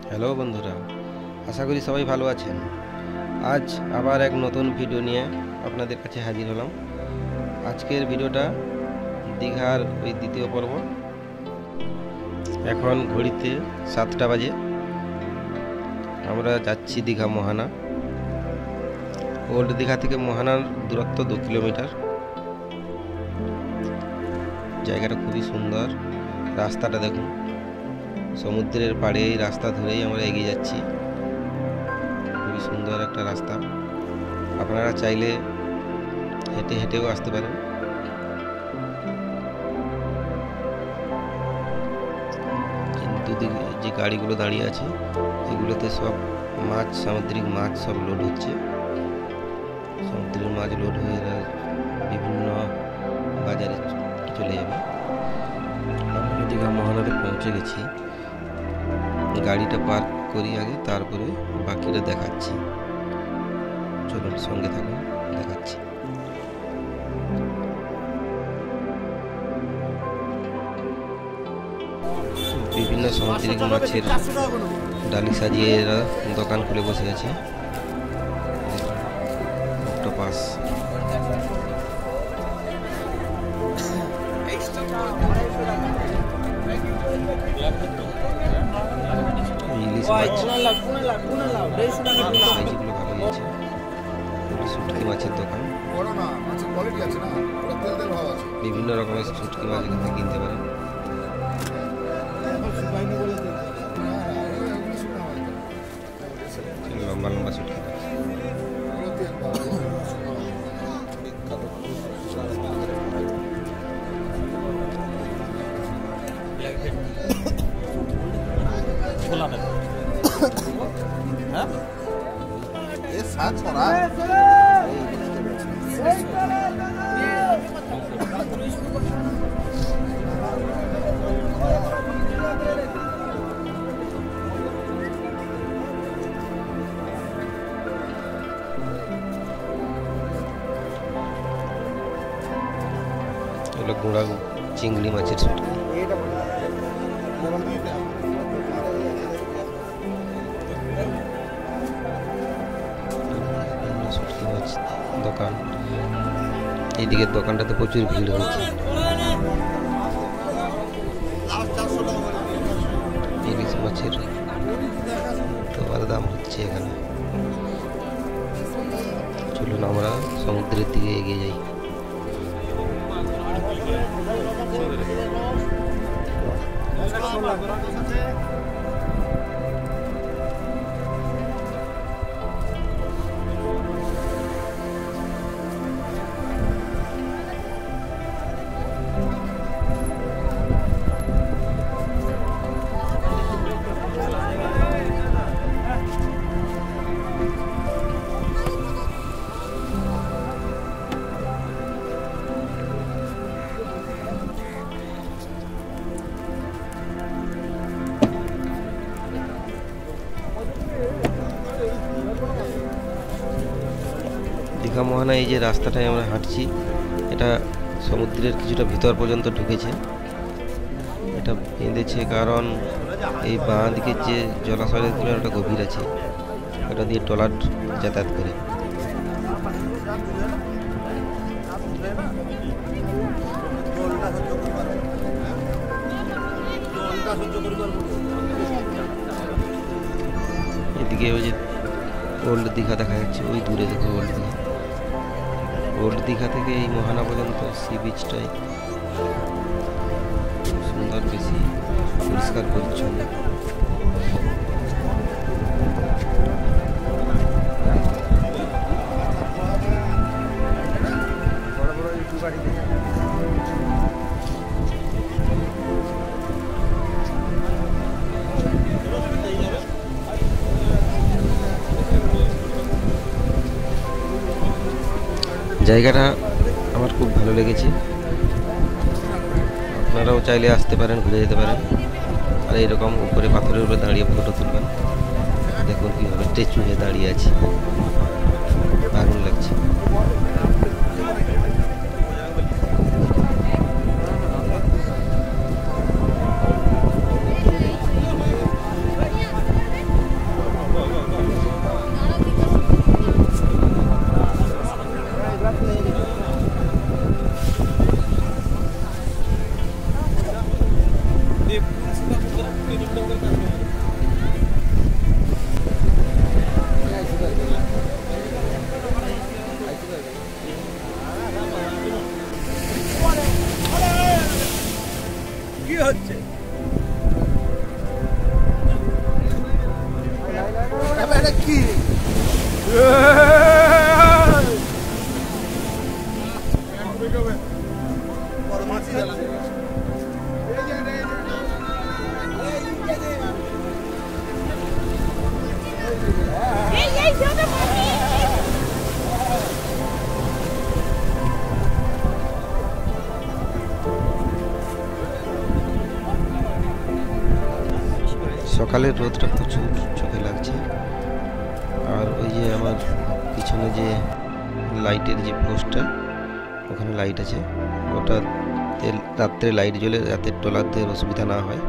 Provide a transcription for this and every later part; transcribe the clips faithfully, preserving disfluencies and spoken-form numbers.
Hello বন্ধুরা, আশা করি সবাই ভালো আছেন। আজ আবার এক নতুন ভিডিও নিয়ে আপনাদের কাছে হাজির হলাম। আজকের ভিডিওটা দীঘার ওই দ্বিতীয় পর্ব। এখন ঘড়িতে সাতটা বাজে। আমরা যাচ্ছি দীঘা মোহানা। ওল্ড দীঘা থেকে মোহানার দূরত্ব দু কিলোমিটার। জায়গাটা খুবই সুন্দর। রাস্তাটা দেখুন, সমুদ্রের পাড়ে এই রাস্তা ধরেই আমরা এগিয়ে যাচ্ছি। খুবই সুন্দর একটা রাস্তা। আপনারা চাইলে হেঁটে হেঁটেও আসতে পারেন। কিন্তু যে গাড়িগুলো দাঁড়িয়ে আছে এগুলোতে সব মাছ, সামুদ্রিক মাছ সব লোড হচ্ছে। সমুদ্রের মাছ লোড হয়ে বিভিন্ন বাজারে চলে যাবে। আমরা দীঘা মোহনাতে পৌঁছে গেছি। গাড়িটা পার্ক করি আগে, তারপরে বাকিটা দেখাচ্ছি। চলুন সঙ্গে থাকুন, দেখাচ্ছি। বিভিন্ন সামুদ্রিক মাছের ডালি সাজিয়ে এরা দোকান খুলে বসে আছে। অক্টোপাস, ইলিশ মাছ, সাইজগুলো ভালোই আছে। শুটকি মাছের দোকান, বিভিন্ন রকমের শুটকি মাছ এখান থেকে কিনতে পারেন। লম্বা লম্বা শুটকি মাছ। গুঁড়া চিংড়ি মাছের শুটকি। শুটকি মাছ দোকান। এইদিকে দোকানটাতে প্রচুর ভিড় হচ্ছে। ইলিশ মাছের তোমার দাম হচ্ছে এখানে। চলুন আমরা সমুদ্রের দিকে এগিয়ে যাই। দীঘা মোহনা এই যে রাস্তাটায় আমরা হাঁটছি, এটা সমুদ্রের কিছুটা ভিতর পর্যন্ত ঢুকেছে। এটা বেঁধেছে কারণ এই বাঁ দিকের যে জলাশয়ের তুলনায় গভীর আছে, এটা দিয়ে ট্রলার যাতায়াত করে। এদিকে ওই যে ওল্ড দীঘা দেখা যাচ্ছে, ওই দূরে দেখো ওল্ড দীঘা। ওল্ড দীঘা থেকে এই মোহানা পর্যন্ত সি বিচটাই সুন্দর, বেশি পরিষ্কার পরিচ্ছন্ন। জায়গাটা আমার খুব ভালো লেগেছে। আপনারাও চাইলে আসতে পারেন, ঘুরে যেতে পারেন। আর এইরকম উপরে পাথরের উপরে দাঁড়িয়ে ফটো তুলবেন। দেখুন কীভাবে স্ট্যাচু হয়ে দাঁড়িয়ে আছে, দারুণ লাগছে। হচ্ছে কি সকালের রোদটা প্রচুর চোখে লাগছে। আর ওই যে আমার পিছনে যে লাইটের যে পোস্টটা, ওখানে লাইট আছে, ওটাতে রাত্রে লাইট জ্বলে রাতের ট্রলারদের অসুবিধা না হয়।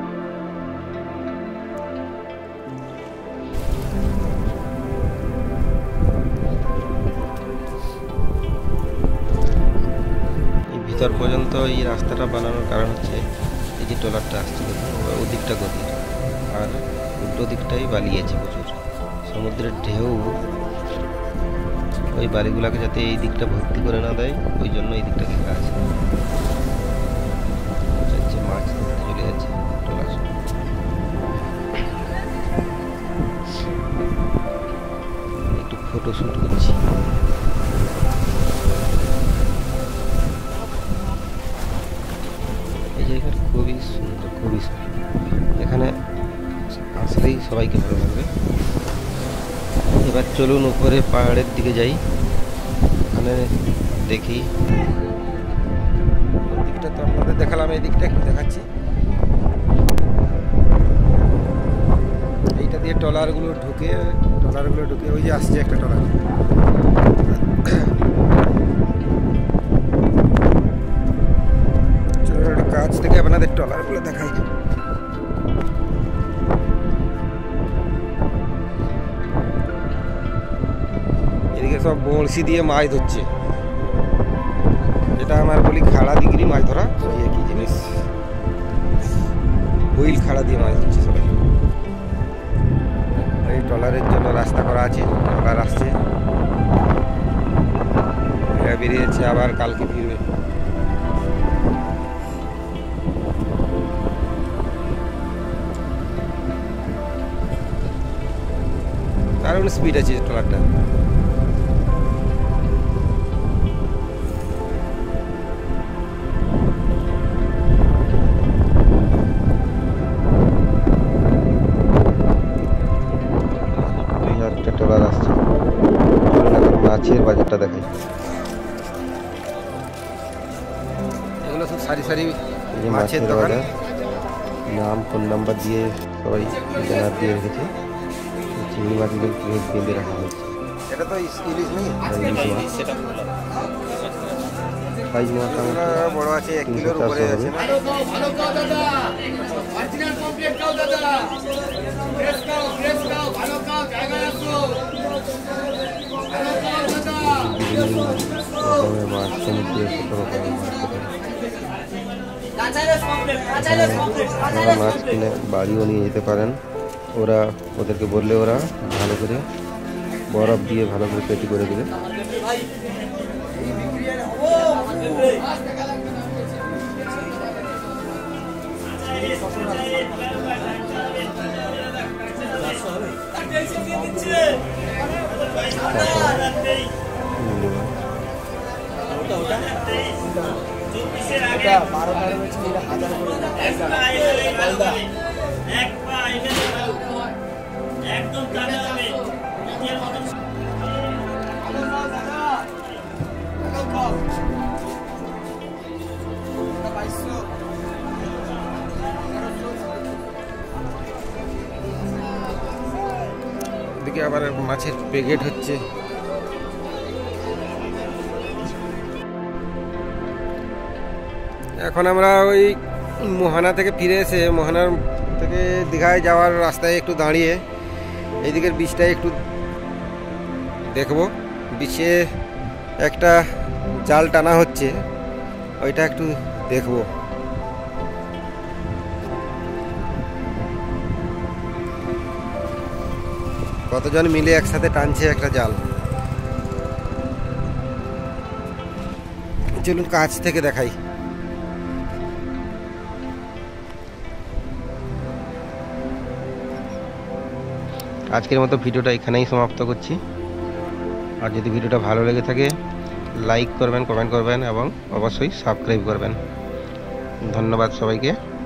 এই ভিতর পর্যন্ত এই রাস্তাটা বানানোর কারণ হচ্ছে এই যে ট্রলারটা আসছে, ওদিকটা গতির, আর উল্টো দিকটাই বালি আছে প্রচুর। সমুদ্রের ঢেউ ওই বালিগুলাকে যাতে এই দিকটা ভর্তি করে না দেয়, ওই জন্য এই দিকটা ঘেরা আছে। মাছ ধরতে চলে যাচ্ছে ট্রলার। একটু ফটো শুট করছি। এই জায়গাটা খুবই সুন্দর, খুবই সুন্দর। এখানে আসলেই সবাইকে ভালো লাগবে। এবার চলুন উপরে পাহাড়ের দিকে যাই, ওখানে দেখি। দিকটা তো আপনাদের দেখালাম, এই দিকটা একটু দেখাচ্ছি। এইটা দিয়ে ট্রলারগুলো ঢুকে ট্রলারগুলো ঢুকে ওই যে আসছে একটা ট্রলার। চলুন একটু কাছ থেকে আপনাদের ট্রলারগুলো দেখাই। এদিকে সব বড়শি দিয়ে মাছ ধরছে, যেটা আমার বলি খাড়া দিগরি মাছ ধরা, ওই একই জিনিস। হুইল খাড়া দিয়ে মাছ ধরছে সবাই। এই ট্রলারের জন্য রাস্তা করা আছে, ট্রলার আসছে, এরা বেরিয়েছে, আবার কালকে ফিরবে। দারুণ স্পিড আছে ট্রলারটা। ট্রলার আসছে, মাছের বাজারটা দেখাই। এগুলো সব সারি সারি মাছের বাজার, নাম ফোন নাম্বার দিয়ে সবাই জানার দিয়ে রেখেছে। চিংড়ি মাছগুলো বেঁধে রাখা হয়েছে। এটা তো ইলিশ নেই, সাইজ মোটামুটি বড় আছে, এক কিলোর উপরে আছে। মাছ সমুদ্রের ছোট রকমের মাছ, মাছ কিনে বাড়িও নিয়ে যেতে পারেন। ওরা ওদেরকে বললে ওরা ভালো করে বরফ দিয়ে ভালো করে পেটি করে দেবে। এদিকে আবার মাছের প্যাকেট হচ্ছে। এখন আমরা ওই মোহানা থেকে ফিরে এসে মোহানার থেকে দীঘায় যাওয়ার রাস্তায় একটু দাঁড়িয়ে এইদিকের বিচটায় একটু দেখবো। বিচে একটা জাল টানা হচ্ছে, ওইটা একটু দেখবো। কতজন মিলে একসাথে টানছে একটা জাল। চলুন কাছ থেকে দেখাই। আজকের মতো ভিডিওটা এখানেই সমাপ্ত করছি। আর যদি ভিডিওটা ভালো লেগে থাকে লাইক করবেন, কমেন্ট করবেন এবং অবশ্যই সাবস্ক্রাইব করবেন। ধন্যবাদ সবাইকে।